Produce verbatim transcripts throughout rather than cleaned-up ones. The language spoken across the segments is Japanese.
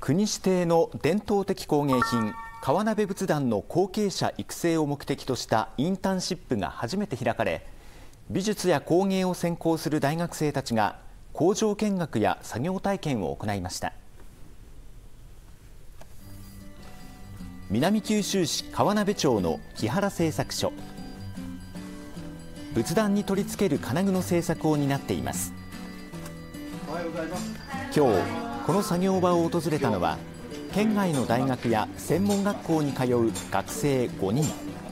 国指定の伝統的工芸品川鍋仏壇の後継者育成を目的としたインターンシップが初めて開かれ、美術や工芸を専攻する大学生たちが工場見学や作業体験を行いました。南九州市川鍋町の木原製作所、仏壇に取り付ける金具の製作を担っています。 おはようございます。 今日この作業場を訪れたのは県外の大学や専門学校に通う学生ごにん。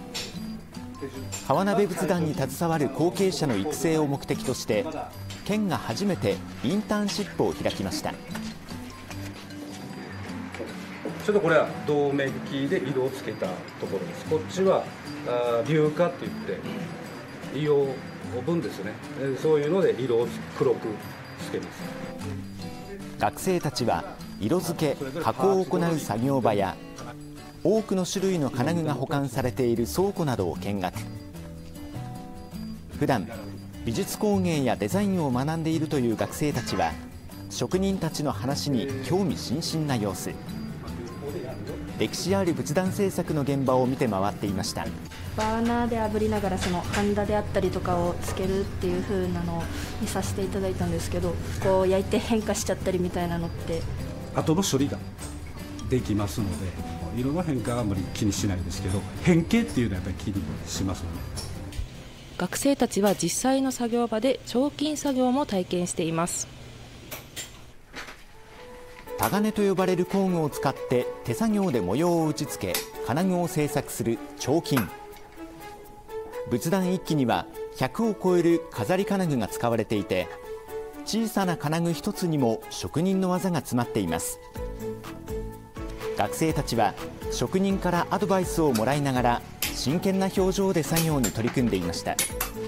川鍋仏壇に携わる後継者の育成を目的として県が初めてインターンシップを開きました。 ちょっとこれは銅メッキで色をつけたところです。こっちは硫化っていって硫黄分ですね。そういうので色を黒くつけます。 学生たちは色付け加工を行う作業場や多くの種類の金具が保管されている倉庫などを見学。普段美術工芸やデザインを学んでいるという学生たちは職人たちの話に興味津々な様子。歴史ある仏壇制作の現場を見て回っていました。 バーナーで炙りながらそのハンダであったりとかをつけるっていう風なのを見させていただいたんですけど、こう焼いて変化しちゃったりみたいなのって後の処理ができますので、色の変化はあまり気にしないですけど、変形っていうのはやっぱり気にしますので。 学生たちは実際の作業場で彫金作業も体験しています。 タガネと呼ばれる工具を使って手作業で模様を打ち付け金具を製作する彫金。仏壇一基にはひゃくを超える飾り金具が使われていて、小さな金具一つにも職人の技が詰まっています。学生たちは職人からアドバイスをもらいながら真剣な表情で作業に取り組んでいました。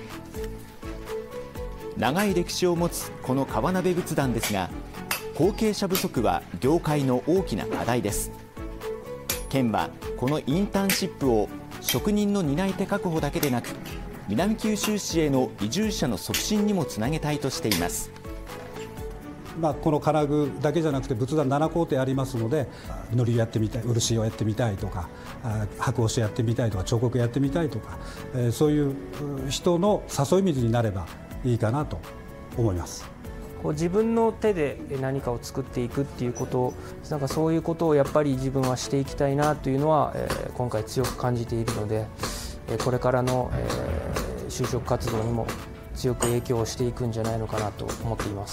長い歴史を持つこの川鍋仏壇ですが、後継者不足は業界の大きな課題です。県はこのインターンシップを職人の担い手確保だけでなく、南九州市への移住者の促進にもつなげたいとしています。 まあ、この金具だけじゃなくて仏壇なな工程ありますので、塗りやってみたい、漆をやってみたいとか、箔押しやってみたいとか、彫刻やってみたいとか、そういう人の誘い水になればいいかなと思います。 こう自分の手で何かを作っていくっていうこと、なんかそういうことをやっぱり自分はしていきたいなというのは、えー、今回強く感じているので、えー、これからの、えー、就職活動にも強く影響をしていくんじゃないのかなと思っています。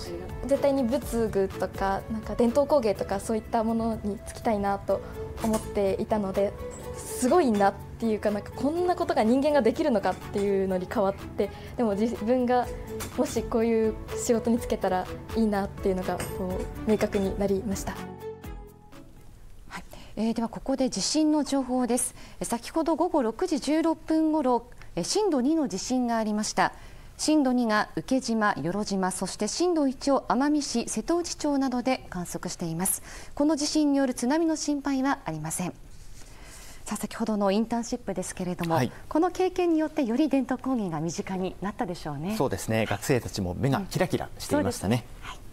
絶対に仏具とか、なんか伝統工芸とかそういったものに就きたいなと思っていたので、すごいなっていうか、なんかこんなことが人間ができるのかっていうのに変わって、でも自分がもしこういう仕事に就けたらいいなっていうのがこう明確になりました。 はい、えー、ではここで地震の情報です。先ほど午後ろくじじゅうろっぷんごろ、震度にの地震がありました。震度にが請島、与路島、そして震度いちを奄美市、瀬戸内町などで観測しています。この地震による津波の心配はありません。さあ、先ほどのインターンシップですけれども、はい、この経験によってより伝統工芸が身近になったでしょうね。 そうですね。学生たちも目がキラキラしていましたね。 はい。